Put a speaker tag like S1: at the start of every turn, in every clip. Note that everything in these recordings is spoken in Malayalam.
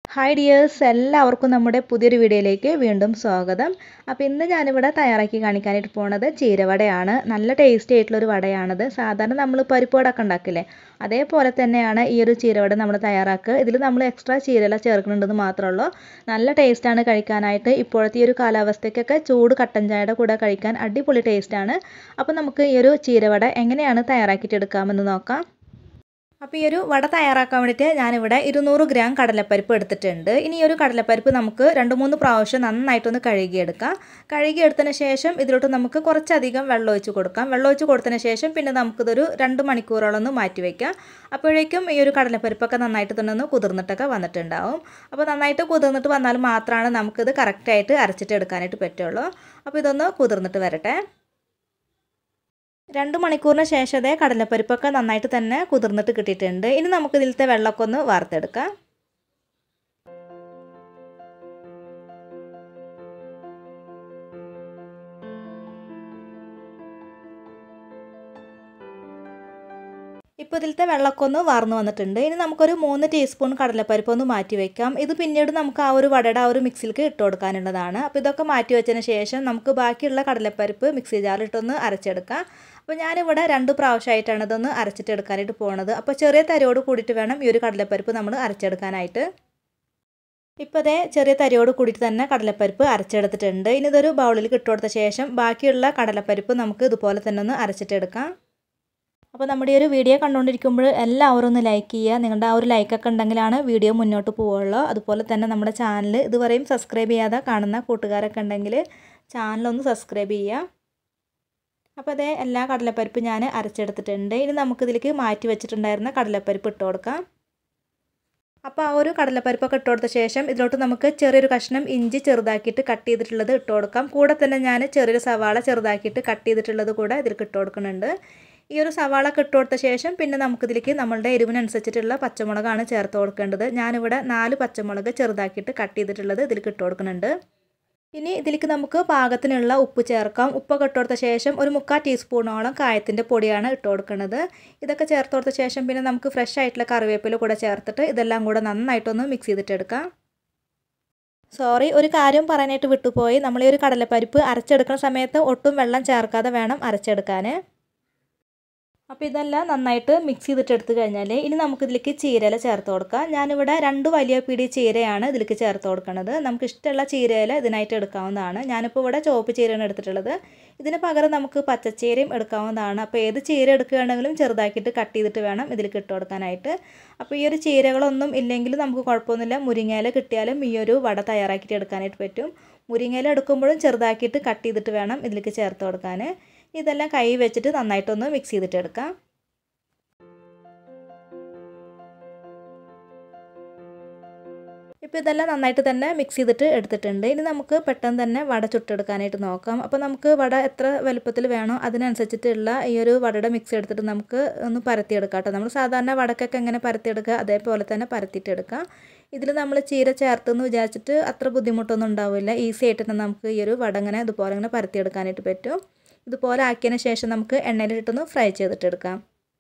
S1: ഹായ് ഡിയേഴ്സ്, എല്ലാവർക്കും നമ്മുടെ പുതിയൊരു വീഡിയോയിലേക്ക് വീണ്ടും സ്വാഗതം. അപ്പോൾ ഇന്ന് ഞാനിവിടെ തയ്യാറാക്കി കാണിക്കാനായിട്ട് പോകുന്നത് ചീരവടയാണ്. നല്ല ടേസ്റ്റി ആയിട്ടുള്ളൊരു വടയാണിത്. സാധാരണ നമ്മൾ പരിപ്പ് വടയൊക്കെ ഉണ്ടാക്കില്ലേ, അതേപോലെ തന്നെയാണ് ഈ ഒരു ചീരവട നമ്മൾ തയ്യാറാക്കുക. ഇതിൽ നമ്മൾ എക്സ്ട്രാ ചീരല ചേർക്കുന്നുണ്ടെന്ന് മാത്രമേ ഉള്ളൂ. നല്ല ടേസ്റ്റാണ് കഴിക്കാനായിട്ട്. ഇപ്പോഴത്തെ ഈ ഒരു കാലാവസ്ഥയ്ക്കൊക്കെ ചൂട് കട്ടൻ ചായയുടെ കൂടെ കഴിക്കാൻ അടിപൊളി ടേസ്റ്റാണ്. അപ്പോൾ നമുക്ക് ഈ ഒരു ചീരവട എങ്ങനെയാണ് തയ്യാറാക്കിയിട്ട് എടുക്കാമെന്ന് നോക്കാം. അപ്പോൾ ഈ ഒരു വട തയ്യാറാക്കാൻ വേണ്ടിയിട്ട് ഞാനിവിടെ 200 ഗ്രാം കടലപ്പരിപ്പ് എടുത്തിട്ടുണ്ട്. ഇനി ഈ ഒരു കടലപ്പരിപ്പ് നമുക്ക് 2-3 പ്രാവശ്യം നന്നായിട്ടൊന്ന് കഴുകിയെടുക്കാം. കഴുകിയെടുത്തതിന് ശേഷം ഇതിലോട്ട് നമുക്ക് കുറച്ചധികം വെള്ളം ഒഴിച്ച് കൊടുക്കാം. വെള്ളം ഒഴിച്ച് കൊടുത്തതിന് ശേഷം പിന്നെ നമുക്കിതൊരു 2 മണിക്കൂറോളം ഒന്ന് മാറ്റി വയ്ക്കാം. അപ്പോഴേക്കും ഈ ഒരു കടലപ്പരിപ്പൊക്കെ നന്നായിട്ട് തന്നെ ഒന്ന് കുതിർന്നിട്ടൊക്കെ വന്നിട്ടുണ്ടാവും. അപ്പോൾ നന്നായിട്ട് കുതിർന്നിട്ട് വന്നാൽ മാത്രമാണ് നമുക്കിത് കറക്റ്റായിട്ട് അരച്ചിട്ട് എടുക്കാനായിട്ട് പറ്റുള്ളൂ. അപ്പോൾ ഇതൊന്ന് കുതിർന്നിട്ട് വരട്ടെ. 2 മണിക്കൂറിന് ശേഷം കടലപ്പരിപ്പൊക്കെ നന്നായിട്ട് തന്നെ കുതിർന്നിട്ട് കിട്ടിയിട്ടുണ്ട്. ഇനി നമുക്ക് ഇതിലത്തെ വെള്ളമൊക്കെ ഒന്ന് വാർത്തെടുക്കാം. ഇപ്പോൾ ഇതിലത്തെ വെള്ളമൊക്കെ ഒന്ന് വാർന്നു വന്നിട്ടുണ്ട്. ഇനി നമുക്കൊരു 3 ടീസ്പൂൺ കടലപ്പരിപ്പ് ഒന്ന് മാറ്റി വയ്ക്കാം. ഇത് പിന്നീട് നമുക്ക് ആ ഒരു വടയുടെ ആ ഒരു മിക്സിയിലേക്ക് ഇട്ട് കൊടുക്കാനുള്ളതാണ്. അപ്പോൾ ഇതൊക്കെ മാറ്റി വെച്ചതിന് ശേഷം നമുക്ക് ബാക്കിയുള്ള കടലപ്പരിപ്പ് മിക്സി ജാറിലിട്ടൊന്ന് അരച്ചെടുക്കാം. അപ്പോൾ ഞാനിവിടെ 2 പ്രാവശ്യമായിട്ടാണ് ഇതൊന്ന് അരച്ചിട്ട് എടുക്കാനായിട്ട് പോകുന്നത്. അപ്പോൾ ചെറിയ തരിയോട് കൂടിയിട്ട് വേണം ഈ ഒരു കടലപ്പരിപ്പ് നമ്മൾ അരച്ചെടുക്കാനായിട്ട്. ഇപ്പോൾ ചെറിയ തരിയോട് കൂടിയിട്ട് തന്നെ കടലപ്പരിപ്പ് അരച്ചെടുത്തിട്ടുണ്ട്. ഇനി ഇതൊരു ബൗളിൽ ഇട്ട് കൊടുത്ത ശേഷം ബാക്കിയുള്ള കടലപ്പരിപ്പ് നമുക്ക് ഇതുപോലെ തന്നെ ഒന്ന് അരച്ചിട്ടെടുക്കാം. അപ്പോൾ നമ്മുടെ ഈ ഒരു വീഡിയോ കണ്ടുകൊണ്ടിരിക്കുമ്പോൾ എല്ലാവരും ഒന്ന് ലൈക്ക് ചെയ്യുക. നിങ്ങളുടെ ആ ഒരു ലൈക്കൊക്കെ ഉണ്ടെങ്കിലാണ് വീഡിയോ മുന്നോട്ട് പോവുള്ളൂ. അതുപോലെ തന്നെ നമ്മുടെ ചാനൽ ഇതുവരെയും സബ്സ്ക്രൈബ് ചെയ്യാതെ കാണുന്ന കൂട്ടുകാരൊക്കെ ഉണ്ടെങ്കിൽ ചാനലൊന്ന് സബ്സ്ക്രൈബ് ചെയ്യുക. അപ്പോൾ എല്ലാ കടലപ്പരിപ്പും ഞാൻ അരച്ചെടുത്തിട്ടുണ്ട്. ഇനി നമുക്കിതിലേക്ക് മാറ്റി വെച്ചിട്ടുണ്ടായിരുന്ന കടലപ്പരിപ്പ് ഇട്ട് കൊടുക്കാം. അപ്പോൾ ആ ഒരു കടലപ്പരിപ്പൊക്കെ ഇട്ട് കൊടുത്ത ശേഷം ഇതിലോട്ട് നമുക്ക് ചെറിയൊരു കഷ്ണം ഇഞ്ചി ചെറുതാക്കിയിട്ട് കട്ട് ചെയ്തിട്ടുള്ളത് ഇട്ട് കൊടുക്കാം. കൂടെ തന്നെ ഞാൻ ചെറിയൊരു സവാള ചെറുതാക്കിയിട്ട് കട്ട് ചെയ്തിട്ടുള്ളത് കൂടെ ഇതിലേക്ക് ഇട്ട് കൊടുക്കുന്നുണ്ട്. ഈ ഒരു സവാള ഇട്ട് കൊടുത്ത ശേഷം പിന്നെ നമുക്കിതിലേക്ക് നമ്മളുടെ എരിവിനനുസരിച്ചിട്ടുള്ള പച്ചമുളകാണ് ചേർത്ത് കൊടുക്കേണ്ടത്. ഞാനിവിടെ 4 പച്ചമുളക് ചെറുതാക്കിയിട്ട് കട്ട് ചെയ്തിട്ടുള്ളത് ഇതിലേക്ക് ഇട്ട് കൊടുക്കുന്നുണ്ട്. ഇനി ഇതിലേക്ക് നമുക്ക് പാകത്തിനുള്ള ഉപ്പ് ചേർക്കാം. ഉപ്പൊക്കെ ഇട്ട് കൊടുത്ത ശേഷം ഒരു 3/4 ടീസ്പൂണോളം കായത്തിൻ്റെ പൊടിയാണ് ഇട്ട് കൊടുക്കുന്നത്. ഇതൊക്കെ ചേർത്ത് കൊടുത്ത ശേഷം പിന്നെ നമുക്ക് ഫ്രഷ് ആയിട്ടുള്ള കറിവേപ്പില കൂടെ ചേർത്തിട്ട് ഇതെല്ലാം കൂടെ നന്നായിട്ടൊന്ന് മിക്സ് ചെയ്തിട്ടെടുക്കാം. സോറി, ഒരു കാര്യം പറയാനായിട്ട് വിട്ടുപോയി. നമ്മൾ ഈ ഒരു കടലപ്പരിപ്പ് അരച്ചെടുക്കുന്ന സമയത്ത് ഒട്ടും വെള്ളം ചേർക്കാതെ വേണം അരച്ചെടുക്കാൻ. അപ്പോൾ ഇതെല്ലാം നന്നായിട്ട് മിക്സ് ചെയ്തിട്ടെടുത്ത് കഴിഞ്ഞാൽ ഇനി നമുക്കിതിലേക്ക് ചീരയില ചേർത്ത് കൊടുക്കാം. ഞാനിവിടെ 2 വലിയ പിടി ചീരയാണ് ഇതിലേക്ക് ചേർത്ത് കൊടുക്കുന്നത്. നമുക്ക് ഇഷ്ടമുള്ള ചീരയില ഇതിനായിട്ട് എടുക്കാവുന്നതാണ്. ഞാനിപ്പോൾ ഇവിടെ ചുവപ്പ് ചീരയാണ് എടുത്തിട്ടുള്ളത്. ഇതിന് പകരം നമുക്ക് പച്ചച്ചീരയും എടുക്കാവുന്നതാണ്. അപ്പോൾ ഏത് ചീര എടുക്കുകയാണെങ്കിലും ചെറുതാക്കിയിട്ട് കട്ട് ചെയ്തിട്ട് വേണം ഇതിലേക്ക് ഇട്ട് കൊടുക്കാനായിട്ട്. അപ്പോൾ ഈ ഒരു ചീരകളൊന്നും ഇല്ലെങ്കിലും നമുക്ക് കുഴപ്പമൊന്നുമില്ല. മുരിങ്ങയില കിട്ടിയാലും ഈ ഒരു വട തയ്യാറാക്കിയിട്ട് എടുക്കാനായിട്ട് പറ്റും. മുരിങ്ങയില എടുക്കുമ്പോഴും ചെറുതാക്കിയിട്ട് കട്ട് ചെയ്തിട്ട് വേണം ഇതിലേക്ക് ചേർത്ത് കൊടുക്കാൻ. ഇതെല്ലാം കൈ വെച്ചിട്ട് നന്നായിട്ടൊന്ന് മിക്സ് ചെയ്തിട്ട് എടുക്കാം. ഇപ്പോൾ ഇതെല്ലാം നന്നായിട്ട് തന്നെ മിക്സ് ചെയ്തിട്ട് എടുത്തിട്ടുണ്ട്. ഇനി നമുക്ക് പെട്ടെന്ന് തന്നെ വട ചുട്ടെടുക്കാനായിട്ട് നോക്കാം. അപ്പോൾ നമുക്ക് വട എത്ര വലുപ്പത്തിൽ വേണോ അതിനനുസരിച്ചിട്ടുള്ള ഈ ഒരു വടയുടെ മിക്സ് എടുത്തിട്ട് നമുക്ക് ഒന്ന് പരത്തിയെടുക്കാം കേട്ടോ. നമ്മൾ സാധാരണ വടക്കൊക്കെ എങ്ങനെ പരത്തിയെടുക്കുക അതേപോലെ തന്നെ പരത്തിയിട്ടെടുക്കാം. ഇതിൽ നമ്മൾ ചീര ചേർത്തെന്ന് വിചാരിച്ചിട്ട് അത്ര ബുദ്ധിമുട്ടൊന്നും ഉണ്ടാവില്ല. ഈസി ആയിട്ട് തന്നെ നമുക്ക് ഈ ഒരു വട ഇതുപോലെ ഇങ്ങനെ പരത്തിയെടുക്കാനായിട്ട് പറ്റും. ഇതുപോലെ ആക്കിയതിന് ശേഷം നമുക്ക് എണ്ണയിലിട്ടൊന്ന് ഫ്രൈ ചെയ്തിട്ടെടുക്കാം.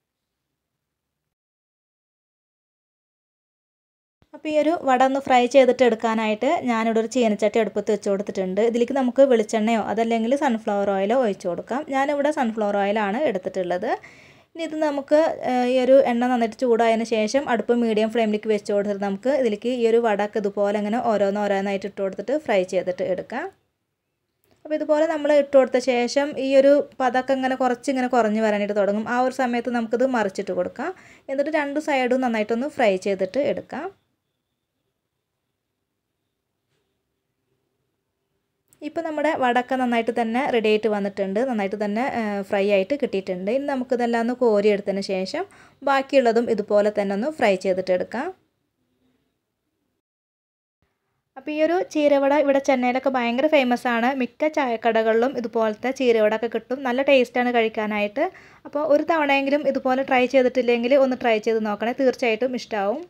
S1: അപ്പോൾ ഈ ഒരു വട ഒന്ന് ഫ്രൈ ചെയ്തിട്ട് എടുക്കാനായിട്ട് ഞാനിവിടെ ഒരു ചീനച്ചട്ടി അടുപ്പത്ത് വെച്ച് കൊടുത്തിട്ടുണ്ട്. ഇതിലേക്ക് നമുക്ക് വെളിച്ചെണ്ണയോ അതല്ലെങ്കിൽ സൺഫ്ലവർ ഓയിലോ ഒഴിച്ച് കൊടുക്കാം. ഞാനിവിടെ സൺഫ്ലവർ ഓയിലാണ് എടുത്തിട്ടുള്ളത്. ഇനി ഇത് നമുക്ക് ഈ ഒരു എണ്ണ നന്നായിട്ട് ചൂടായതിന് ശേഷം അടുപ്പ് മീഡിയം ഫ്ലെയിമിലേക്ക് വെച്ച് കൊടുത്തിട്ട് നമുക്ക് ഇതിലേക്ക് ഈ ഒരു വടക്ക് ഇതുപോലെ ഇങ്ങനെ ഓരോന്നോരോന്നായിട്ട് ഇട്ട് കൊടുത്തിട്ട് ഫ്രൈ ചെയ്തിട്ട് എടുക്കാം. അപ്പോൾ ഇതുപോലെ നമ്മൾ ഇട്ട് കൊടുത്ത ശേഷം ഈ ഒരു പതൊക്കെ ഇങ്ങനെ കുറഞ്ഞ് വരാനായിട്ട് തുടങ്ങും. ആ ഒരു സമയത്ത് നമുക്കിത് മറിച്ചിട്ട് കൊടുക്കാം. എന്നിട്ട് 2 സൈഡും നന്നായിട്ടൊന്ന് ഫ്രൈ ചെയ്തിട്ട് എടുക്കാം. ഇപ്പോൾ നമ്മുടെ വടക്ക നന്നായിട്ട് തന്നെ റെഡി ആയിട്ട് വന്നിട്ടുണ്ട്. നന്നായിട്ട് തന്നെ ഫ്രൈ ആയിട്ട് കിട്ടിയിട്ടുണ്ട്. ഇനി നമുക്കിതെല്ലാം ഒന്ന് കോരിയെടുത്തതിന് ശേഷം ബാക്കിയുള്ളതും ഇതുപോലെ തന്നെ ഒന്ന് ഫ്രൈ ചെയ്തിട്ട് എടുക്കാം. അപ്പോൾ ഈ ഒരു ചീരവട ഇവിടെ ചെന്നൈയിലൊക്കെ ഭയങ്കര ഫേമസ് ആണ്. മിക്ക ചായക്കടകളിലും ഇതുപോലത്തെ ചീരവടയൊക്കെ കിട്ടും. നല്ല ടേസ്റ്റാണ് കഴിക്കാനായിട്ട്. അപ്പോൾ ഒരു തവണയെങ്കിലും ഇതുപോലെ ട്രൈ ചെയ്തിട്ടില്ലെങ്കിൽ ഒന്ന് ട്രൈ ചെയ്ത് നോക്കണേ, തീർച്ചയായിട്ടും ഇഷ്ടമാവും.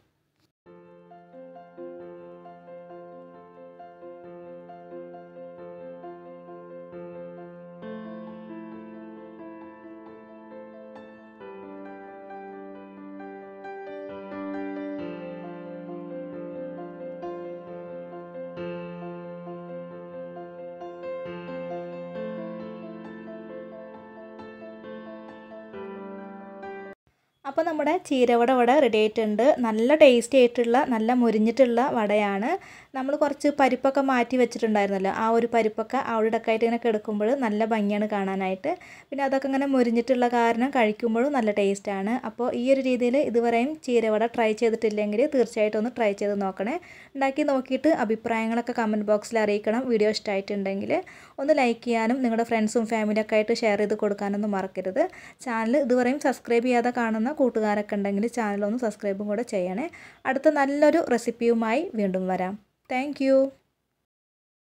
S1: അപ്പോൾ നമ്മുടെ ചീരവട ഇവിടെ റെഡി ആയിട്ടുണ്ട്. നല്ല ടേസ്റ്റി ആയിട്ടുള്ള നല്ല മുരിഞ്ഞിട്ടുള്ള വടയാണ്. നമ്മൾ കുറച്ച് പരിപ്പൊക്കെ മാറ്റി വെച്ചിട്ടുണ്ടായിരുന്നല്ലോ, ആ ഒരു പരിപ്പൊക്കെ അവിടെയൊക്കെ ആയിട്ട് ഇങ്ങനെ കിടക്കുമ്പോൾ നല്ല ഭംഗിയാണ് കാണാനായിട്ട്. പിന്നെ അതൊക്കെ ഇങ്ങനെ മുരിഞ്ഞിട്ടുള്ള കാരണം കഴിക്കുമ്പോഴും നല്ല ടേസ്റ്റാണ്. അപ്പോൾ ഈ ഒരു രീതിയിൽ ഇതുവരെയും ചീരവട ട്രൈ ചെയ്തിട്ടില്ലെങ്കിൽ തീർച്ചയായിട്ടും ഒന്ന് ട്രൈ ചെയ്ത് നോക്കണേ. ഉണ്ടാക്കി നോക്കിയിട്ട് അഭിപ്രായങ്ങളൊക്കെ കമൻറ്റ് ബോക്സിൽ അറിയിക്കണം. വീഡിയോ ഇഷ്ടമായിട്ടുണ്ടെങ്കിൽ ഒന്ന് ലൈക്ക് ചെയ്യാനും നിങ്ങളുടെ ഫ്രണ്ട്സും ഫാമിലിയൊക്കെ ആയിട്ട് ഷെയർ ചെയ്ത് കൊടുക്കാനൊന്നും മറക്കരുത്. ചാനൽ ഇതുവരെയും സബ്സ്ക്രൈബ് ചെയ്യാതെ കാണുന്ന കൂട്ടുകാരൊക്കെ ഉണ്ടെങ്കിൽ ചാനലൊന്ന് സബ്സ്ക്രൈബും കൂടെ ചെയ്യണേ. അടുത്ത നല്ലൊരു റെസിപ്പിയുമായി വീണ്ടും വരാം. താങ്ക്